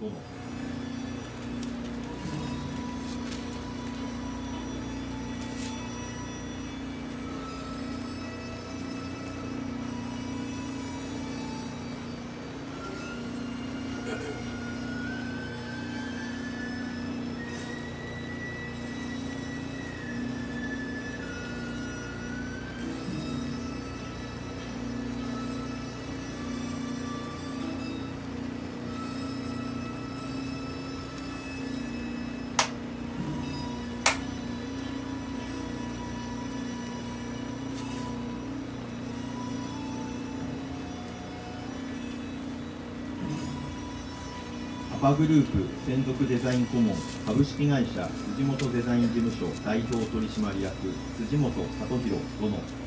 殿。アパグループ専属デザイン顧問株式会社辻元デザイン事務所代表取締役辻元聡弘殿。